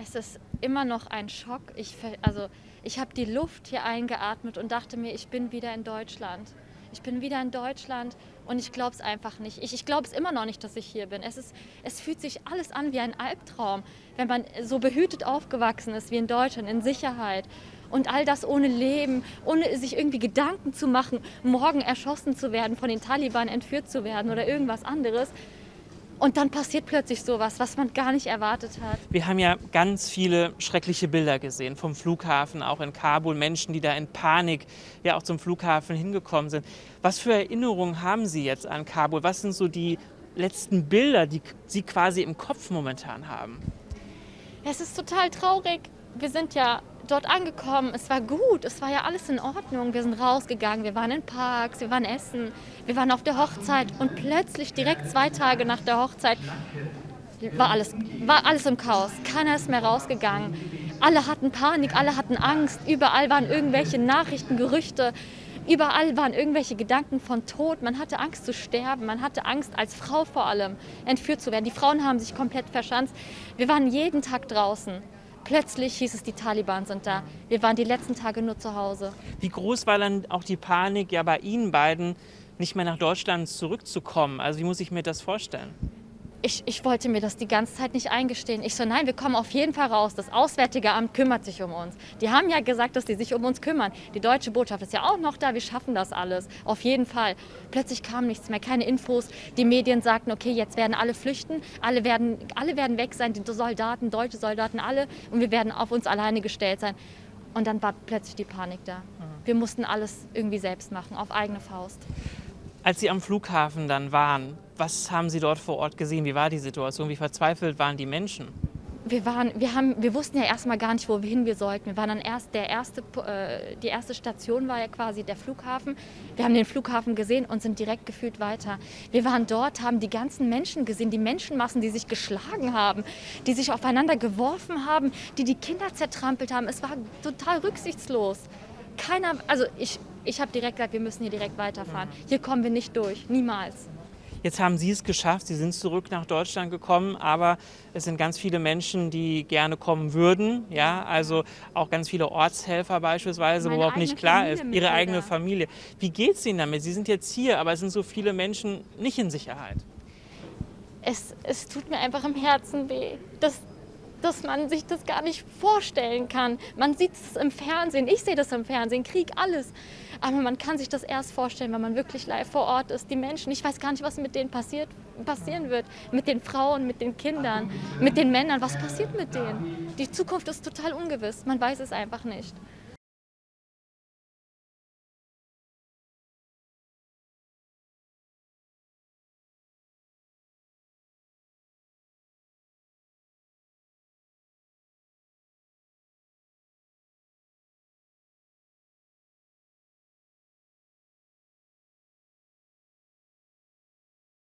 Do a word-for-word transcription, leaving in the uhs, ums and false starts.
Es ist immer noch ein Schock. Ich, ver- also, ich habe die Luft hier eingeatmet und dachte mir, ich bin wieder in Deutschland. Ich bin wieder in Deutschland und ich glaube es einfach nicht. Ich, ich glaube es immer noch nicht, dass ich hier bin. Es ist, es fühlt sich alles an wie ein Albtraum, wenn man so behütet aufgewachsen ist wie in Deutschland, in Sicherheit. Und all das ohne Leben, ohne sich irgendwie Gedanken zu machen, morgen erschossen zu werden, von den Taliban entführt zu werden oder irgendwas anderes. Und dann passiert plötzlich sowas, was man gar nicht erwartet hat. Wir haben ja ganz viele schreckliche Bilder gesehen vom Flughafen, auch in Kabul, Menschen, die da in Panik ja auch zum Flughafen hingekommen sind. Was für Erinnerungen haben Sie jetzt an Kabul? Was sind so die letzten Bilder, die Sie quasi im Kopf momentan haben? Es ist total traurig. Wir sind ja dort angekommen. Es war gut. Es war ja alles in Ordnung. Wir sind rausgegangen. Wir waren in Parks. Wir waren essen. Wir waren auf der Hochzeit. Und plötzlich, direkt zwei Tage nach der Hochzeit, war alles, war alles im Chaos. Keiner ist mehr rausgegangen. Alle hatten Panik. Alle hatten Angst. Überall waren irgendwelche Nachrichten, Gerüchte. Überall waren irgendwelche Gedanken von Tod. Man hatte Angst zu sterben. Man hatte Angst, als Frau vor allem entführt zu werden. Die Frauen haben sich komplett verschanzt. Wir waren jeden Tag draußen. Plötzlich hieß es, die Taliban sind da. Wir waren die letzten Tage nur zu Hause. Wie groß war dann auch die Panik ja bei Ihnen beiden, nicht mehr nach Deutschland zurückzukommen? Also wie muss ich mir das vorstellen? Ich, ich wollte mir das die ganze Zeit nicht eingestehen. Ich so, nein, wir kommen auf jeden Fall raus. Das Auswärtige Amt kümmert sich um uns. Die haben ja gesagt, dass die sich um uns kümmern. Die deutsche Botschaft ist ja auch noch da. Wir schaffen das alles. Auf jeden Fall. Plötzlich kam nichts mehr, keine Infos. Die Medien sagten, okay, jetzt werden alle flüchten. Alle werden, alle werden weg sein, die Soldaten, deutsche Soldaten, alle. Und wir werden auf uns alleine gestellt sein. Und dann war plötzlich die Panik da. Wir mussten alles irgendwie selbst machen, auf eigene Faust. Als Sie am Flughafen dann waren, was haben Sie dort vor Ort gesehen? Wie war die Situation? Wie verzweifelt waren die Menschen? Wir, waren, wir, haben, wir wussten ja erstmal gar nicht, wohin wir sollten. Wir waren dann erst, der erste, äh, die erste Station war ja quasi der Flughafen. Wir haben den Flughafen gesehen und sind direkt gefühlt weiter. Wir waren dort, haben die ganzen Menschen gesehen, die Menschenmassen, die sich geschlagen haben, die sich aufeinander geworfen haben, die die Kinder zertrampelt haben. Es war total rücksichtslos. Keiner, also ich, ich habe direkt gesagt, wir müssen hier direkt weiterfahren. Hier kommen wir nicht durch, niemals. Jetzt haben Sie es geschafft, Sie sind zurück nach Deutschland gekommen, aber es sind ganz viele Menschen, die gerne kommen würden. Ja, also auch ganz viele Ortshelfer beispielsweise, wo Meine überhaupt nicht eigene klar Familie ist, Ihre Mitglieder. eigene Familie. Wie geht es Ihnen damit? Sie sind jetzt hier, aber es sind so viele Menschen nicht in Sicherheit. Es, es tut mir einfach im Herzen weh, dass, dass man sich das gar nicht vorstellen kann. Man sieht es im Fernsehen, ich sehe das im Fernsehen, Krieg, alles. Aber man kann sich das erst vorstellen, wenn man wirklich live vor Ort ist. Die Menschen, ich weiß gar nicht, was mit denen passiert, passieren wird. Mit den Frauen, mit den Kindern, mit den Männern. Was passiert mit denen? Die Zukunft ist total ungewiss. Man weiß es einfach nicht.